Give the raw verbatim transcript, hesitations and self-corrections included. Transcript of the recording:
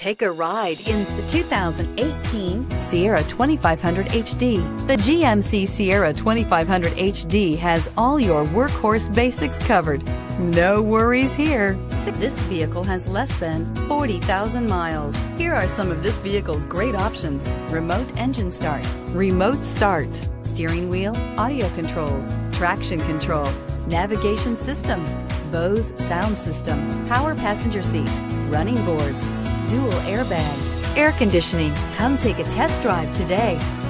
Take a ride in the two thousand eighteen Sierra twenty-five hundred H D. The G M C Sierra twenty-five hundred H D has all your workhorse basics covered. No worries here. This vehicle has less than forty thousand miles. Here are some of this vehicle's great options: remote engine start, remote start, steering wheel audio controls, traction control, navigation system, Bose sound system, power passenger seat, running boards, dual airbags, air conditioning. Come take a test drive today.